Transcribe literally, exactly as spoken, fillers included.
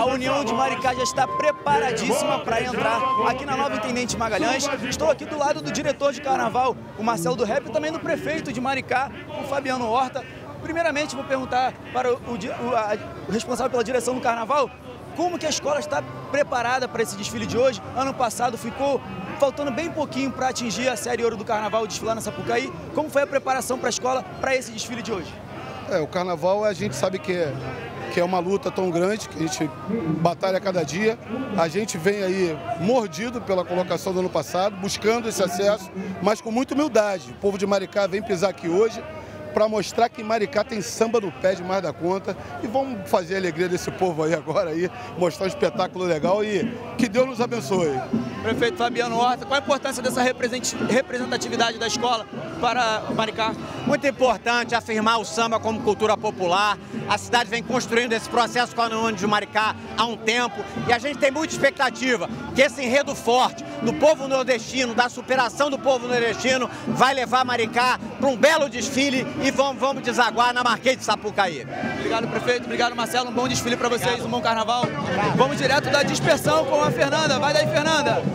União de Maricá já está preparadíssima para entrar aqui na Nova Intendente Magalhães. Estou aqui do lado do diretor de carnaval, o Marcelo do Rap, e também do prefeito de Maricá, o Fabiano Horta. Primeiramente, vou perguntar para o, o, a, o responsável pela direção do carnaval, como que a escola está preparada para esse desfile de hoje? Ano passado ficou faltando bem pouquinho para atingir a série ouro do carnaval, desfilar na Sapucaí. Como foi a preparação para a escola para esse desfile de hoje? É, o carnaval a gente sabe que é, que é uma luta tão grande, que a gente batalha cada dia. A gente vem aí mordido pela colocação do ano passado, buscando esse acesso, mas com muita humildade. O povo de Maricá vem pisar aqui hoje para mostrar que Maricá tem samba no pé demais da conta, e vamos fazer a alegria desse povo aí agora, aí, mostrar um espetáculo legal e que Deus nos abençoe. Prefeito Fabiano Horta, qual a importância dessa representatividade da escola para Maricá? Muito importante afirmar o samba como cultura popular. A cidade vem construindo esse processo com a União de Maricá há um tempo e a gente tem muita expectativa que esse enredo forte do povo nordestino, da superação do povo nordestino, vai levar Maricá para um belo desfile e vamos, vamos desaguar na Marquês de Sapucaí. Obrigado, prefeito. Obrigado, Marcelo. Um bom desfile para vocês, um bom carnaval. Obrigado. Vamos direto da dispersão com a Fernanda. Vai daí, Fernanda.